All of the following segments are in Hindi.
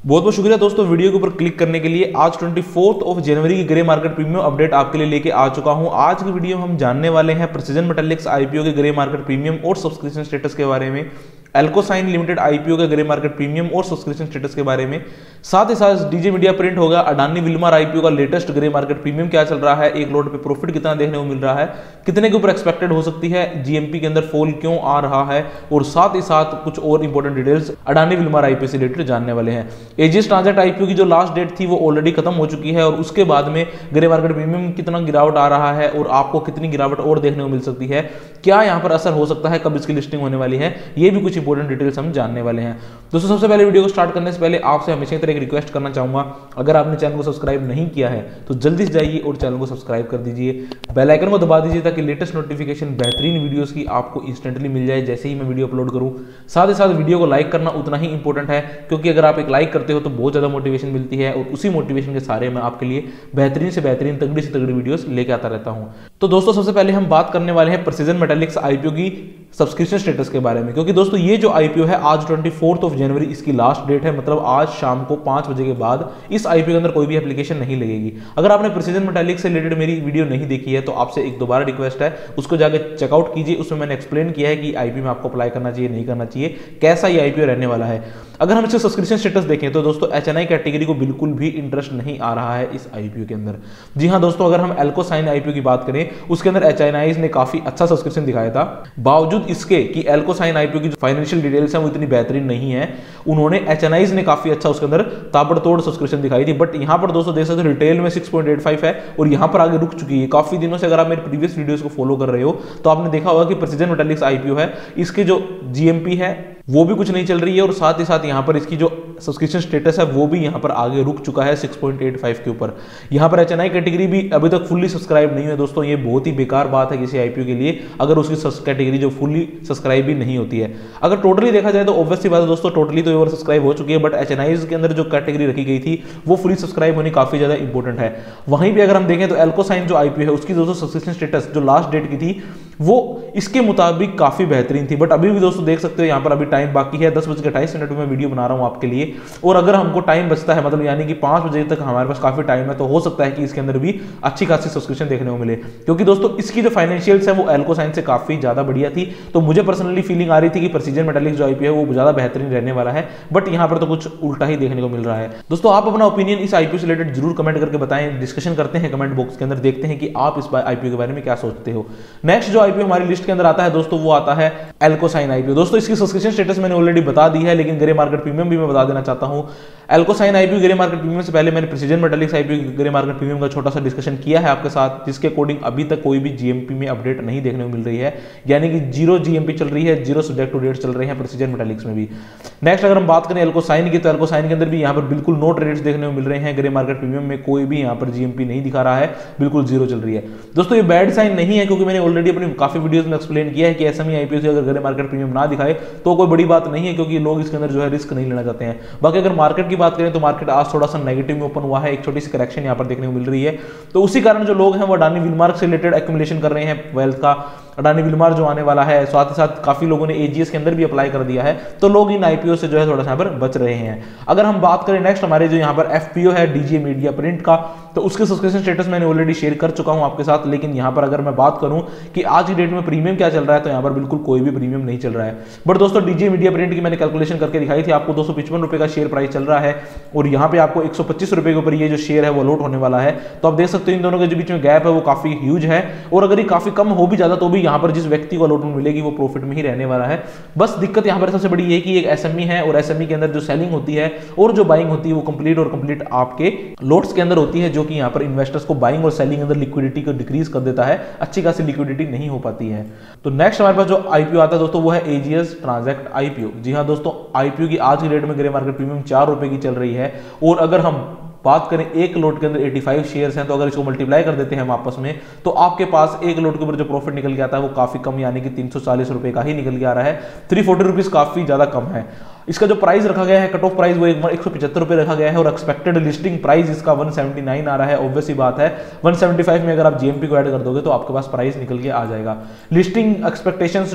बहुत बहुत शुक्रिया दोस्तों वीडियो के ऊपर क्लिक करने के लिए। आज 24 जनवरी की ग्रे मार्केट प्रीमियम अपडेट आपके लिए लेके आ चुका हूं। आज की वीडियो में हम जानने वाले हैं प्रिसीजन मेटालिक्स आईपीओ के ग्रे मार्केट प्रीमियम और सब्सक्रिप्शन स्टेटस के बारे में, एल्कोसाइन लिमिटेड आईपीओ के ग्रे मार्केट प्रीमियम और सब्सक्रिप्शन स्टेटस के बारे में, साथ ही साथ डीजे मीडिया प्रिंट होगा, अडानी विल्मर आईपीओ का लेटेस्ट ग्रे मार्केट प्रीमियम क्या चल रहा है, एक लोट पे प्रॉफिट कितना देखने को मिल रहा है, कितने के ऊपर एक्सपेक्टेड हो सकती है, जीएमपी के अंदर फॉल क्यों आ रहा है, और साथ ही साथ कुछ और important details Adani Wilmar IPO से रिलेटेड जानने वाले हैं। एजीएस ट्रांजैक्ट आईपीओ की जो लास्ट डेट थी वो ऑलरेडी खत्म हो चुकी है और उसके बाद में ग्रे मार्केट प्रीमियम कितना गिरावट आ रहा है और आपको कितनी गिरावट और देखने को मिल सकती है, क्या यहां पर असर हो सकता है, कब इसकी लिस्टिंग होने वाली है, ये भी कुछ इंपॉर्टेंट डिटेल्स हम जानने वाले हैं। दोस्तों सबसे पहले वीडियो को स्टार्ट करने से पहले आपसे हमेशा की तरह एक रिक्वेस्ट करना चाहूंगा, अगर आपने चैनल को सब्सक्राइब नहीं किया है तो जल्दी से जाइए और चैनल को सब्सक्राइब कर दीजिए, बेल आइकन को दबा दीजिए ताकि लेटेस्ट नोटिफिकेशन बेहतरीन वीडियोस की आपको इंस्टेंटली मिल जाए जैसे ही मैं वीडियो अपलोड करूं। साथ ही साथ वीडियो को लाइक करना उतना ही इंपॉर्टेंट है, क्योंकि अगर आप एक लाइक करते हो तो बहुत ज्यादा मोटिवेशन मिलती है और उसी मोटिवेशन के सारे मैं आपके लिए बेहतरीन से बेहतरीन तगड़ी से तगड़ी वीडियोस लेके आता रहता हूं। तो दोस्तों सबसे पहले हम बात करने वाले हैं प्रिसीजन मेटालिक्स आईपीओ की सब्सक्रिप्शन स्टेटस के बारे में, क्योंकि दोस्तों ये जो आईपीओ है आज 24 जनवरी इसकी लास्ट डेट है, मतलब आज शाम को 5 बजे के बाद इस आईपीओ के अंदर कोई भी एप्लीकेशन नहीं लगेगी। अगर आपने प्रिसीजन मेटालिक्स से रिलेटेड मेरी वीडियो नहीं देखी है तो आपसे एक दोबारा रिक्वेस्ट है, उसको जाकर चेकआउट कीजिए। उसमें मैंने एक्सप्लेन किया है कि आईपीओ में आपको अप्लाई करना चाहिए नहीं करना चाहिए, कैसा ये आईपीओ रहने वाला है। अगर हम इसके सब्सक्रिप्शन स्टेटस देखें तो दोस्तों एचएनआई कैटेगरी को बिल्कुल भी इंटरेस्ट नहीं आ रहा है इस आईपीओ के अंदर। जी हां दोस्तों, अगर हम एल्कोसाइन आईपीओ की बात करें उसके अंदर एचएनआई ने काफी अच्छा सब्सक्रिप्शन दिखाया था, बावजूद इसके कि एल्कोसाइन आईपीओ की जो फाइनेंशियल डिटेल्स हैं वो इतनी बेहतरीन नहीं है, उन्होंने एचएनआई ने काफी अच्छा उसके अंदर ताबड़तोड़ सब्सक्रिप्शन दिखाई थी। बट यहां पर दोस्तों देख सकते हो रिटेल में 6.85 है और यहां पर आगे रुक चुकी है काफी दिनों से। अगर आप मेरे प्रीवियस वीडियोस को फॉलो कर रहे हो तो आपने देखा होगा कि प्रिसीजन मेटालिक्स आईपीओ है, इसके जो जीएमपी है वो भी कुछ नहीं चल रही है और साथ ही साथ यहां पर इसकी जो सब्सक्रिप्शन स्टेटस है वो भी यहां पर आगे रुक चुका है 6.85 के ऊपर। यहां पर एचएनआई कैटेगरी भी अभी तक फुल्ली सब्सक्राइब नहीं है दोस्तों, ये बहुत ही बेकार बात है किसी आईपीओ के लिए अगर उसकी कैटेगरी जो फुल्ली सब्सक्राइब भी नहीं होती है। अगर टोटली देखा जाए तो ऑब्वियसली बात है दोस्तों, टोटली तो ओवर सब्सक्राइब हो चुकी है, बट एचएनआई के अंदर जो कैटेगरी रखी गई थी वो फुली सब्सक्राइब होनी काफी ज्यादा इंपॉर्टेंट है। वहीं पर अगर हम देखें तो एल्कोसाइन जो आईपीओ है उसकी दोस्तों सब्सक्रिप्शन स्टेटस जो लास्ट डेट की थी वो इसके मुताबिक काफी बेहतरीन थी, बट अभी भी दोस्तों देख सकते हो यहां पर अभी टाइम बाकी है, 10:28 में वीडियो बना रहा हूं आपके लिए, और अगर हमको टाइम बचता है मतलब यानी कि 5 बजे तक हमारे पास काफी टाइम है, तो हो सकता है कि इसके अंदर भी अच्छी खासी सब्सक्रिप्शन देखने को मिले, क्योंकि दोस्तों इसकी जो फाइनेंशियल्स है वो एल्कोसाइन से काफी ज्यादा बढ़िया थी। तो मुझे पर्सनली फीलिंग आ रही थी कि प्रिसीजन मेटालिक्स जो आईपीओ है वो ज्यादा बेहतरीन रहने वाला है, बट यहां पर तो कुछ उल्टा ही देखने को मिल रहा है। दोस्तों आप अपना ओपिनियन इस आईपीओ से रिलेटेड जरूर कमेंट करके बताएं, डिस्कशन करते हैं कमेंट बॉक्स के अंदर, देखते हैं कि आप इस आईपीओ के बारे में क्या सोचते हो। नेक्स्ट जो आईपीओ हमारी लिस्ट के अंदर आता है दोस्तों वो आता है एल्कोसाइन आईपीओ। दोस्तों इसकी सब्सक्रिप्शन स्टेटस मैंने ऑलरेडी बता दी है, लेकिन ग्रे मार्केट प्रीमियम भी मैं बता देना चाहता हूं। Alkosign IPO grey market premium से पहले मैंने precision metallics IPO grey market premium का छोटा सा डिस्कशन किया है आपके साथ, जिसके अकॉर्डिंग अभी तक कोई भी जीएमपी में अपडेट नहीं देखने को मिल रही है, यानी कि 0 जीएमपी चल रही है, 0 सब्जेक्ट टू डेट चल रहे हैं प्रिसीजन मेटालिक्स में भी। नेक्स्ट अगर हम बात करें एल्कोसाइन की, तो एल्कोसाइन के अंदर भी यहाँ पर बिल्कुल नो ट्रेड्स देखने को मिल रहे हैं, ग्रे मार्केट प्रीमियम में कोई भी यहाँ पर जीएमपी नहीं दिखा रहा है, बिल्कुल 0 चल रही है। दोस्तों ये बैड साइन नहीं है, क्योंकि मैंने ऑलरेडी अपनी काफी वीडियोस में एक्सप्लेन किया है कि एसएमई आईपीओ से अगर ग्रे मार्केट प्रीमियम ना दिखाए तो कोई बड़ी बात नहीं है, क्योंकि लोग इसके अंदर जो है रिस्क नहीं लेना चाहते हैं। बाकी अगर मार्केट की बात करें तो मार्केट आज थोड़ा सा नेगेटिव में ओपन हुआ है, एक छोटी सी करेक्शन यहां पर देखने को मिल रही है, तो उसी कारण जो लोग हैं वो अडानी विल्मर से रिलेटेड एक्यूमुलेशन कर रहे हैं वेल्थ का। अडानी विल्मर जो आने वाला है, साथ ही साथ काफी लोगों ने एजीएस के अंदर भी अप्लाई कर दिया है, तो लोग इन आईपीओ से जो है थोड़ा सा यहाँ पर बच रहे हैं। अगर हम बात करें नेक्स्ट हमारे जो यहाँ पर एफपीओ है डीजे मीडिया प्रिंट का, तो उसके सब्सक्रिप्शन स्टेटस मैंने ऑलरेडी शेयर कर चुका हूं आपके साथ, लेकिन यहाँ पर अगर मैं बात करूं कि आज की डेट में प्रीमियम क्या चल रहा है तो यहाँ पर बिल्कुल कोई भी प्रीमियम नहीं चल रहा है। बट दोस्तों डीजे मीडिया प्रिंट की मैंने कैलकुलेशन करके दिखाई थी आपको, 255 रुपए का शेयर प्राइस चल रहा है और यहाँ पे आपको 125 रुपए के ऊपर ये जो शेयर है वो अलॉट होने वाला है। तो आप देख सकते हो इन दोनों के जो बीच में गैप है वो काफी ह्यूज है, और अगर ये काफी कम हो भी ज्यादा तो भी यहाँ पर जिस व्यक्ति को अलॉटमेंट मिलेगी वो प्रॉफिट में ही रहने वाला है। बस दिक्कत यहाँ पर सबसे बड़ी ये कि एक एसएमई है और एसएमई के अंदर जो सेलिंग होती है और जो बाइंग होती है वो कंप्लीट आपके लोट्स के अंदर होती है, जो कि यहाँ पर इन्वेस्टर्स को बाइंग और सेलिंग अंदर लिक्विडिटी को डिक्रीज कर देता है, अच्छी खासी लिक्विडिटी नहीं हो पाती है। तो नेक्स्ट हमारे पास जो आईपीओ आता है दोस्तों वो है एजीएस ट्रांजैक्ट आईपीओ। जी हाँ दोस्तों, आईपीओ की आज की डेट में ग्रे मार्केट प्रीमियम 4 रुपए की चल रही है, और अगर हम बात करें एक लोट के अंदर 85 शेयर्स हैं, तो अगर इसको मल्टीप्लाई कर देते हैं हम आपस में, तो आपके पास एक लोट के ऊपर जो प्रॉफिट निकल के आता है वो काफी कम, यानी कि 340 रुपए का ही निकल के आ रहा है। 340 रुपीज काफी ज्यादा कम है। इसका जो प्राइस रखा गया है, कट ऑफ प्राइस, वो 175 रुपये रखा गया है और एक्सपेक्टेड लिस्टिंग प्राइस इसका 179 आ रहा है। ऑब्वियस ही बात है 175 में अगर आप जीएमपी को ऐड कर दोगे तो आपके पास प्राइस निकल के आ जाएगा। लिस्टिंग एक्सपेक्टेशंस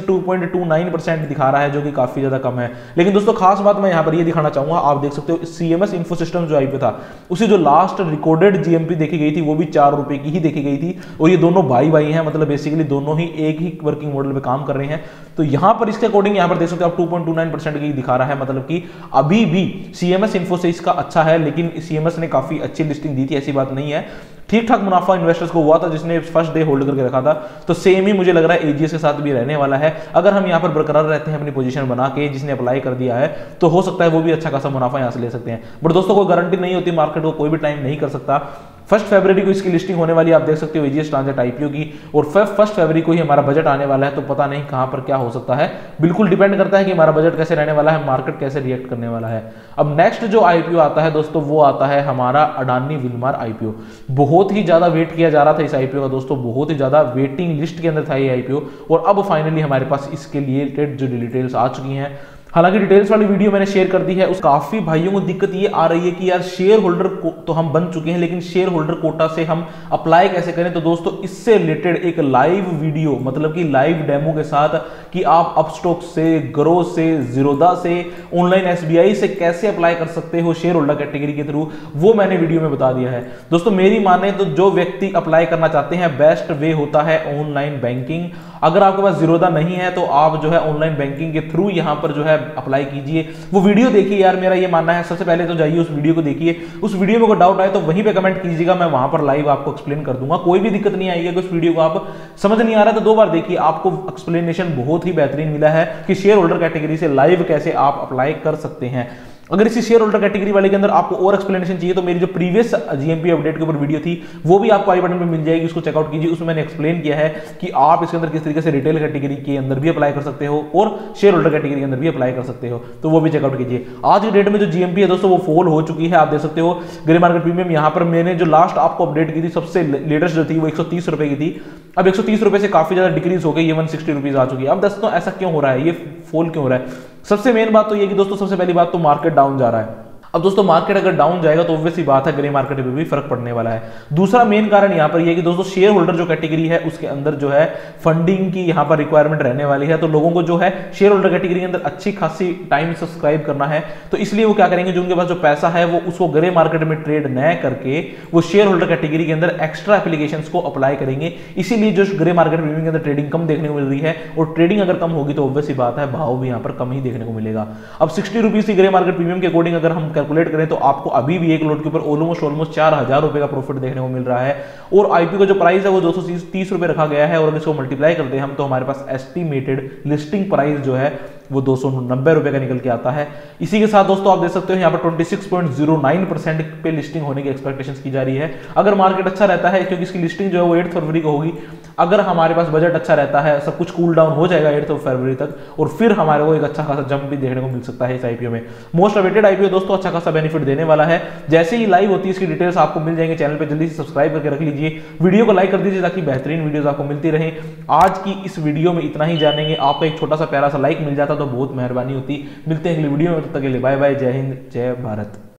2.29% दिखा रहा है, जो कि काफी ज्यादा कम है। लेकिन दोस्तों खास बात मैं यहाँ पर ये दिखाना चाहूंगा, आप देख सकते हो सीएमएस इन्फो सिस्टम जो आईपीओ था, उसी जो लास्ट रिकॉर्डेड जीएमपी देखी गई थी वो भी 4 रुपए की ही देखी गई थी, और ये दोनों भाई भाई हैं, मतलब बेसिकली दोनों ही एक ही वर्किंग मॉडल पे काम कर रहे हैं। तो यहां पर इसके अकॉर्डिंग यहां पर देख सकते हो आप 2.29% की दिखा रहा है, मतलब कि अभी भी सीएमएस इन्फो से इसका अच्छा है, लेकिन सीएमएस ने काफी अच्छी लिस्टिंग दी थी, ऐसी बात नहीं है। ठीक ठाक मुनाफा इन्वेस्टर्स को हुआ था जिसने फर्स्ट डे होल्ड करके रखा था। तो सेम ही मुझे लग रहा है एजीएस के साथ भी रहने वाला है। अगर हम यहां पर बरकरार रहते हैं अपनी पोजीशन बना के, जिसने अप्लाई कर दिया है, तो हो सकता है वो भी अच्छा खासा मुनाफा यहां से ले सकते हैं। बट दोस्तों कोई गारंटी नहीं होती, मार्केट को कोई भी टाइम नहीं कर सकता। 1 फरवरी को इसकी लिस्टिंग होने वाली है, आप देख सकते हो एजीएस ट्रांजेक्ट आईपीओ की, और 1 फरवरी को ही हमारा बजट आने वाला है। तो पता नहीं कहां पर क्या हो सकता है, बिल्कुल डिपेंड करता है कि हमारा बजट कैसे रहने वाला है, मार्केट कैसे रिएक्ट करने वाला है। अब नेक्स्ट जो आईपीओ आता है दोस्तों, वो आता है हमारा अडानी विल्मार आईपीओ। बहुत ही ज्यादा वेट किया जा रहा था इस आईपीओ का दोस्तों, बहुत ही ज्यादा वेटिंग लिस्ट के अंदर था ये आईपीओ, और अब फाइनली हमारे पास इसके लिए जो डिटेल्स आ चुकी हैं। हालांकि डिटेल्स वाली वीडियो मैंने शेयर कर दी है। उस काफी भाइयों को दिक्कत ये आ रही है कि यार शेयर होल्डर तो हम बन चुके हैं, लेकिन शेयर होल्डर कोटा से हम अप्लाई कैसे करें। तो दोस्तों इससे रिलेटेड एक लाइव वीडियो, मतलब कि लाइव डेमो के साथ, कि आप अपस्टॉक से, ग्रो से, जीरोधा से, ऑनलाइन एसबीआई से कैसे अप्लाई कर सकते हो शेयर होल्डर कैटेगरी के थ्रू, वो मैंने वीडियो में बता दिया है। दोस्तों मेरी माने तो जो व्यक्ति अप्लाई करना चाहते हैं, बेस्ट वे होता है ऑनलाइन बैंकिंग। अगर आपके पास जीरोधा नहीं है तो आप जो है ऑनलाइन बैंकिंग के थ्रू यहां पर जो है अप्लाई कीजिए। वो वीडियो देखिए यार, मेरा ये मानना है। सबसे पहले तो जाइए उस वीडियो को देखिए, उस वीडियो में कोई डाउट आए तो वहीं पे कमेंट कीजिएगा, मैं वहां पर लाइव आपको एक्सप्लेन कर दूंगा। कोई भी दिक्कत नहीं आएगी। उस वीडियो को आप समझ नहीं आ रहा तो 2 बार देखिए, आपको एक्सप्लेनेशन बहुत ही बेहतरीन मिला है कि शेयर होल्डर कैटेगरी से लाइव कैसे आप अप्लाई कर सकते हैं। अगर इसी शेयर होल्डर कैटेगरी वाले के अंदर आपको और एक्सप्लेनेशन चाहिए तो मेरी जो प्रीवियस जीएमपी अपडेट के ऊपर वीडियो थी वो भी आपको आई बटन पे मिल जाएगी, उसको चेकआउट कीजिए। उसमें मैंने एक्सप्लेन किया है कि आप इसके अंदर किस तरीके से रिटेल कैटेगरी के अंदर भी अप्लाई कर सकते हो और शेयर होल्डर कैटेगरी के अंदर भी अप्लाई कर सकते हो, तो वो भी चेकआउट कीजिए। आज की डेट में जो जीएमपी है दोस्तों वो फॉल हो चुकी है, आप देख सकते हो। ग्रे मार्केट प्रीमियम यहाँ पर मैंने जो लास्ट आपको अपडेट की थी, सबसे लेटेस्ट जो थी वो 130 रुपए की थी, अब 130 रुपए से काफी ज्यादा डिक्रीज हो गई, ये 160 रुपीज आ चुकी है। अब दोस्तों ऐसा क्यों हो रहा है, ये फॉल क्यों हो रहा है? सबसे मेन बात तो ये कि दोस्तों सबसे पहली बात तो मार्केट डाउन जा रहा है। अब दोस्तों मार्केट अगर डाउन जाएगा तो ऑब्वियस ही बात है ग्रे मार्केट पे भी फर्क पड़ने वाला है। दूसरा मेन कारण यहां पर यह है कि दोस्तों शेयर होल्डर जो कैटेगरी है उसके अंदर जो है फंडिंग की यहां पर रिक्वायरमेंट रहने वाली है। तो लोगों को जो है शेयर होल्डर कैटेगरी के अंदर अच्छी खासी टाइम सब्सक्राइब करना है, तो इसलिए वो क्या करेंगे, जो उनके पास जो पैसा है वो उसको ग्रे मार्केट में ट्रेड न करके वो शेयर होल्डर कैटेगरी के अंदर एक्स्ट्रा एप्लीकेशंस को अप्लाई करेंगे। इसीलिए जो ग्रे मार्केट प्रीमियम के अंदर ट्रेडिंग कम देखने को मिल रही है, और ट्रेडिंग अगर कम होगी तो ऑब्वियस ही बात है भाव भी यहां पर कम ही देखने को मिलेगा। अब 60 रुपीज की ग्रे मार्केट प्रीमियम के अकॉर्डिंग अगर हम कैलकुलेट करें तो आपको अभी भी एक लोट के ऊपर ऑलमोस्ट 4000 रुपए का प्रॉफिट देखने को मिल रहा है। और आईपीओ का जो प्राइस है वो 230 रुपए रखा गया है, और अगर इसको मल्टीप्लाई करते हैं हम तो हमारे पास एस्टिमेटेड लिस्टिंग प्राइस जो है वो 290 रुपए का निकल के आता है। इसी के साथ दोस्तों आप देख सकते हो यहाँ पर 26.09% पे लिस्टिंग होने की एक्सपेक्टेशंस की जा रही है। अगर मार्केट अच्छा रहता है, क्योंकि इसकी लिस्टिंग जो है वो 8 फरवरी को होगी, अगर हमारे पास बजट अच्छा रहता है, सब कुछ कूल डाउन हो जाएगा 8 फरवरी तक, और फिर हमारे को एक अच्छा खासा जंप भी देखने को मिल सकता है इस आईपीओ में। मोस्ट अवेटेड आईपीओ दोस्तों अच्छा खासा बेनिफिट देने वाला है। जैसे ही लाइव होती है इसकी डिटेल्स आपको मिल जाएंगे चैनल पे, जल्दी से सब्सक्राइब करके रख लीजिए, वीडियो को लाइक कर दीजिए ताकि बेहतरीन वीडियोस आपको मिलती रहे। आज की इस वीडियो में इतना ही जानेंगे, आपका एक छोटा सा प्यारा सा लाइक मिल जाता तो बहुत मेहरबानी होती। मिलते हैं अगली वीडियो में, तब तक के लिए बाय बाय, जय हिंद, जय भारत।